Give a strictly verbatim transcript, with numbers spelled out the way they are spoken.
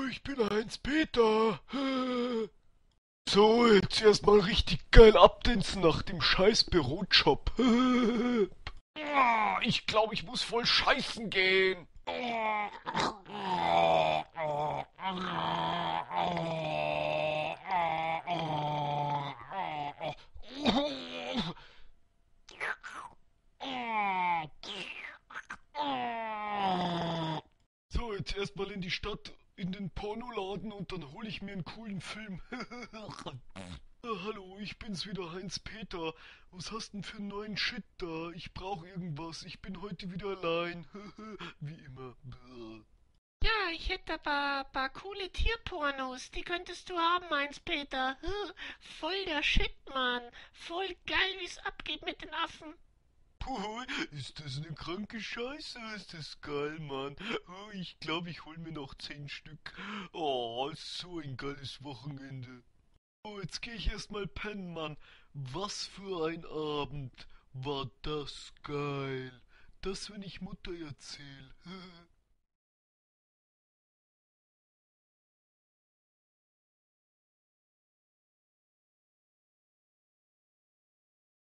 Ich bin Heinz-Peter. So, jetzt erstmal richtig geil abdancen nach dem scheiß Bürojob. Ich glaube, ich muss voll scheißen gehen. So, jetzt erstmal in die Stadt, in den Pornoladen und dann hole ich mir einen coolen Film. Ah, hallo, ich bin's wieder, Heinz-Peter. Was hast denn für einen neuen Shit da? Ich brauche irgendwas. Ich bin heute wieder allein. Wie immer. Ja, ich hätte ein paar, paar coole Tierpornos. Die könntest du haben, meins Peter. Hm, voll der Shit, Mann. Voll geil, wie's abgeht mit den Affen. Puh, ist das eine kranke Scheiße? Ist das geil, Mann. Oh, ich glaube, ich hol mir noch zehn Stück. Oh, so ein geiles Wochenende. Oh, jetzt gehe ich erstmal pennen, Mann. Was für ein Abend. War das geil. Das, wenn ich Mutter erzähl.